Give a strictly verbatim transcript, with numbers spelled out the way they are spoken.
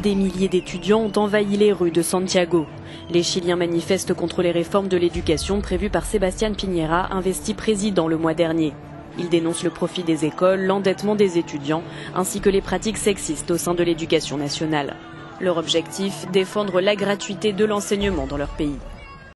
Des milliers d'étudiants ont envahi les rues de Santiago. Les Chiliens manifestent contre les réformes de l'éducation prévues par Sebastián Piñera, investi président le mois dernier. Ils dénoncent le profit des écoles, l'endettement des étudiants, ainsi que les pratiques sexistes au sein de l'éducation nationale. Leur objectif, défendre la gratuité de l'enseignement dans leur pays.